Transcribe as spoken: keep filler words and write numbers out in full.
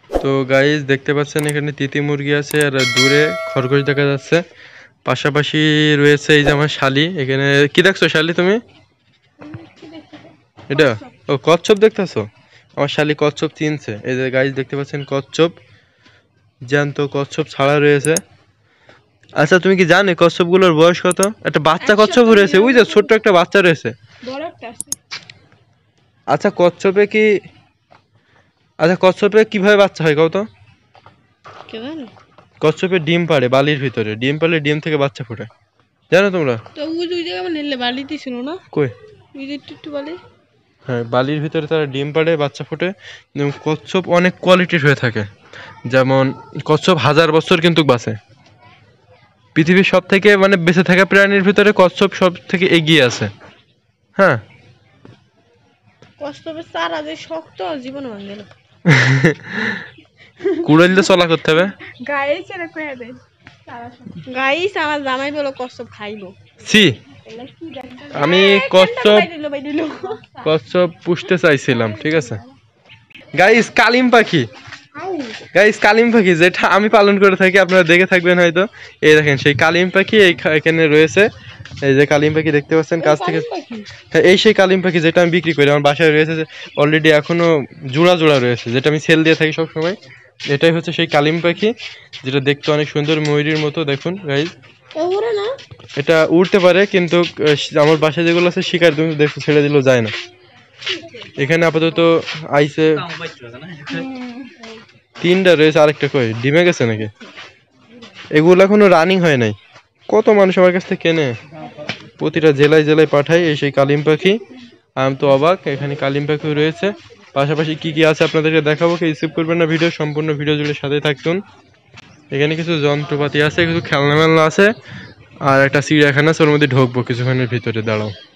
তো গাইস দেখতে পাচ্ছেন এখানে তিতি মুরগি আছে আর দূরে খরগোশ দেখা যাচ্ছে। পাশাপাশি রয়েছে এই যে আমার শালি। এখানে কি দেখছো শালি তুমি? এটা ও কচ্ছপ দেখতেছো? আমার শালি কচ্ছপ চিনছে। এই যে গাইস দেখতে পাচ্ছেন কচ্ছপ, জ্যান্ত কচ্ছপ ছাড়া রয়েছে। আচ্ছা তুমি কি জানো কচ্ছপগুলোর বয়স কত? একটা বাচ্চা কচ্ছপ রয়েছে, ওই যে ছোট্ট একটা বাচ্চা রয়েছে। আচ্ছা কচ্ছপে কি আচ্ছা কচ্ছপে কিভাবে বাচ্চা হয় কও তো? কচ্ছপে ডিম পাড়ে বালির ভিতরে, ডিম পাড়লে ডিম থেকে বাচ্চা ফোটে, জানো তোমরা? তো ওই দুই জায়গা মানে বালিতে ছিল না কই? ওই যে একটু বালি। হ্যাঁ বালির ভিতরে তারা ডিম পাড়ে বাচ্চা ফোটে। এবং কচ্ছপ অনেক কোয়ালিটির হয়ে থাকে, যেমন কচ্ছপ হাজার বছর কিন্তু বাঁচে। পৃথিবীর সব থেকে মানে বেঁচে থাকা প্রাণীর ভিতরে কচ্ছপ সব থেকে এগিয়ে আছে। হ্যাঁ কচ্ছপের চারা যে শক্ত জীবন ভাঙে না। কুড়াল দিয়ে চলা করতে হবে। গাইস এর কইয়া দেন গাইস আমার জামাই বলো কচ্ছপ খাইবো। সি আমি কচ্ছপ কচ্ছপ পুষতে চাইছিলাম, ঠিক আছে গাইস। কালিম পাখি গাইস, কালিম পাখি যেটা আমি পালন করে থাকি, আপনারা দেখে থাকবেন হয়তো। এই দেখেন সেই কালিম পাখি এখানে রয়েছে। এই যে কালিম পাখি দেখতে পাচ্ছেন কাছ থেকে। হ্যাঁ এই সেই কালিম পাখি যেটা আমি বিক্রি করি, আমার বাসায় রয়েছে অলরেডি, এখনো জোড়া জোড়া রয়েছে, যেটা আমি সেল দিয়ে থাকি সবসময়। এটাই হচ্ছে সেই কালিম পাখি, যেটা দেখতে অনেক সুন্দর ময়ূরীর মতো। দেখুন গাইস এটা উড়তে পারে, কিন্তু আমার বাসায় যেগুলো আছে শিকার তুমি দেখো ছেড়ে দিলেও যায় না। এখানে আপাতত আইসে তিনটা রয়েছে, আরেকটা কই ডিমে গেছে নাকি? এগুলো এখনো রানিং হয় নাই। কত মানুষ আমার কাছ থেকে কেনে, প্রতিটা জেলায় জেলায় পাঠায় এই সেই কালিম পাখি। আমি তো অবাক, এখানে কালিম পাখি রয়েছে। পাশাপাশি কি কি আছে আপনাদেরকে দেখাবো, কি স্কিপ করবেন না ভিডিও, সম্পূর্ণ ভিডিও জুড়ে সাথে থাকুন। এখানে কিছু যন্ত্রপাতি আছে, কিছু খেলনা মেলনা আছে, আর একটা চিড়িয়াখানা আছে, ওর মধ্যে ঢুকবো কিছুক্ষণের ভিতরে, দাঁড়াও।